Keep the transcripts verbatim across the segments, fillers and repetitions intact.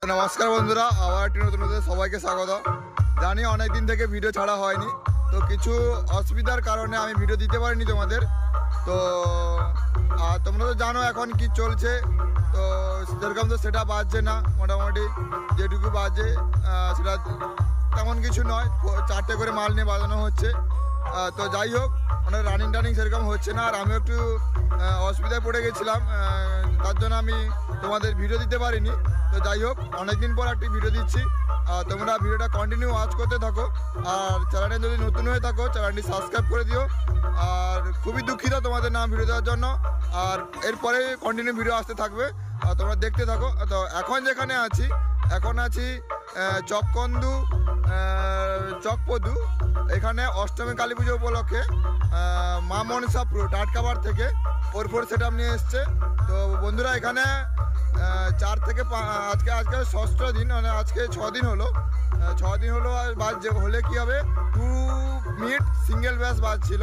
নমস্কার বন্ধুরা, আবার একটি নতুন নতুন সবাইকে স্বাগত জানি। অনেক দিন থেকে ভিডিও ছাড়া হয়নি, তো কিছু অসুবিধার কারণে আমি ভিডিও দিতে পারিনি তোমাদের। তো আর তোমরা তো জানো এখন কি চলছে, তো সেরকম তো সেটা বাজছে না, মোটামুটি যেটুকু বাজে সেটা তেমন কিছু নয়। চারটে করে মাল নিয়ে বাজানো হচ্ছে। তো যাই হোক, মানে রানিং টানিং সেরকম হচ্ছে না, আর আমি একটু অসুবিধায় পড়ে গেছিলাম, তার জন্য আমি তোমাদের ভিডিও দিতে পারিনি। তো যাই হোক, অনেকদিন পর একটি ভিডিও দিচ্ছি, তোমরা ভিডিওটা কন্টিনিউ ওয়াচ করতে থাকো। আর চ্যানেলটা যদি নতুন হয়ে থাকো, চ্যানেলটি সাবস্ক্রাইব করে দিও। আর খুবই দুঃখিত তোমাদের নাম ভিডিও দেওয়ার জন্য, আর এরপরে কন্টিনিউ ভিডিও আসতে থাকবে, তোমরা দেখতে থাকো। তো এখন যেখানে আছি, এখন আছি চককন্দু চকপদু। এখানে অষ্টমী কালী পুজো উপলক্ষে মা মনসা প্রো টাটকাবার থেকে ফোর ফোর সেট আপ নিয়ে এসছে। তো বন্ধুরা, এখানে চার থেকে আজকে আজকে ষষ্ঠ দিন, মানে আজকে ছ দিন হলো ছ দিন হলো বাজছে। হলে কি হবে, টু মিনিট সিঙ্গেল ব্যাস বাজছিল।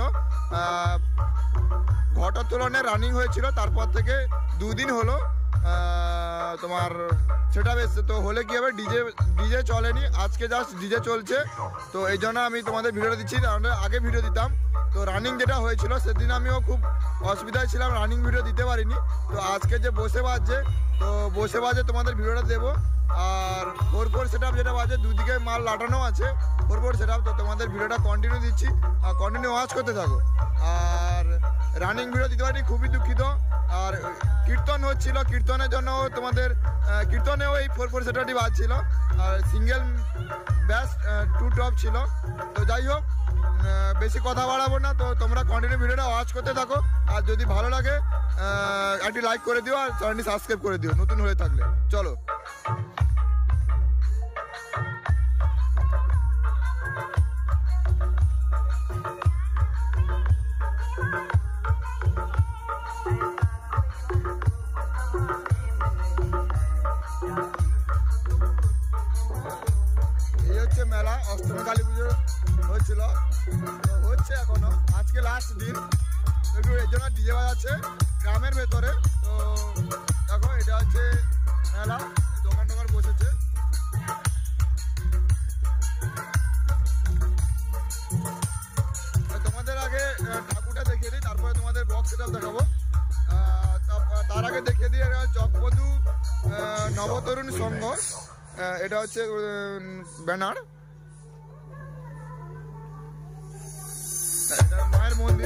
ঘটোত্তোলনে রানিং হয়েছিল, তারপর থেকে দুদিন হলো তোমার সেটা এসছে। তো হলে কি হবে, ডিজে ডিজে চলেনি, আজকে জাস্ট ডিজে চলছে। তো এই জন্য আমি তোমাদের ভিডিও দিচ্ছি, তাহলে আগে ভিডিও দিতাম। তো রানিং যেটা হয়েছিল সেদিন আমিও খুব অসুবিধায় ছিলাম, রানিং ভিডিও দিতে পারিনি। তো আজকে যে বসে বাজছে, তো বসে বাজে তোমাদের ভিডিওটা দেবো। আর ফোর ফোর সেট আপ যেটা বাজে, দুদিকে মাল লাটানো আছে ফোর ফোর সেট আপ। তো তোমাদের ভিডিওটা কন্টিনিউ দিচ্ছি, আর কন্টিনিউ ওয়াচ করতে থাকো। আর রানিং ভিডিও দিতে পারিনি, খুবই দুঃখিত। আর কীর্তন হচ্ছিল, কীর্তনের জন্য তোমাদের কীর্তনেও এই ফোর ফোর সেট আপটি বাজছিল, আর সিঙ্গেল ব্যাস টু টপ ছিল। তো যাই হোক, বেশি কথা বাড়াবো না, তো তোমরা কন্টিনিউ ভিডিওটা ওয়াচ করতে থাকো। আর যদি ভালো লাগে একটি লাইক করে দিও, আর চ্যানেলটি সাবস্ক্রাইব করে দিও নতুন হয়ে থাকলে। চলো। এই হচ্ছে মেলা, অষ্টমী কালী পুজো হচ্ছিল, হচ্ছে এখনো, আজকে লাস্ট দিন। একটু এর জন্য ডিজে বাজাচ্ছে গ্রামের ভেতরে। তো দেখো, এটা হচ্ছে মেলা, দোকান টোকান বসেছে। তোমাদের আগে ঠাকুরটা দেখিয়ে দিই, তারপরে তোমাদের বক্স সেটআপ দেখাবো। তার আগে দেখিয়ে দিই, চকপদু নবতরুণ সংঘ, এটা হচ্ছে ব্যানার, মায়ের মন্দির।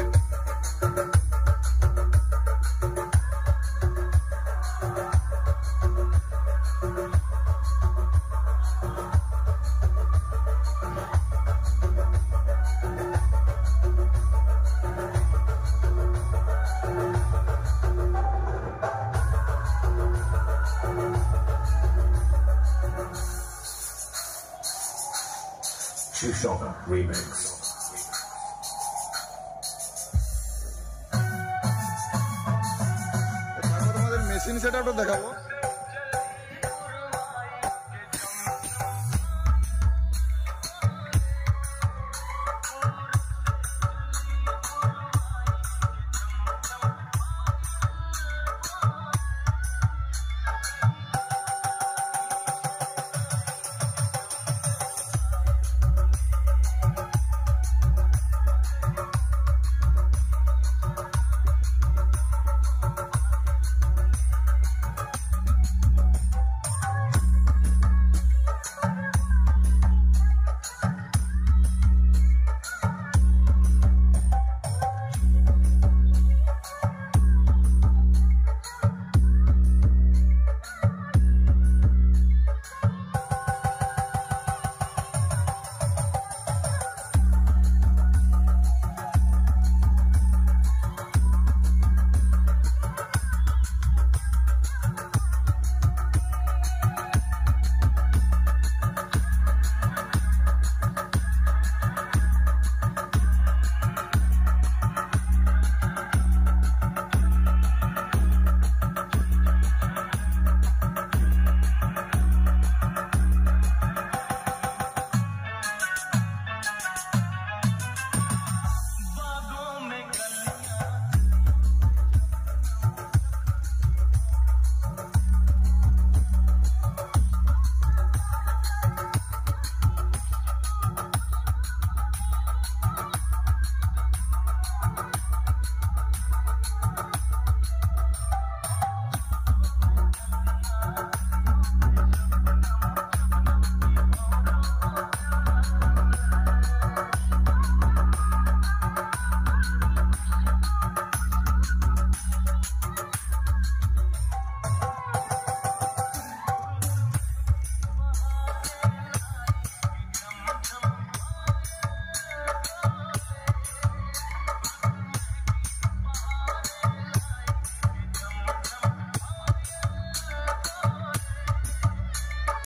Shock Remix. তোমাদের মেশিন সেটআপটা দেখাবো।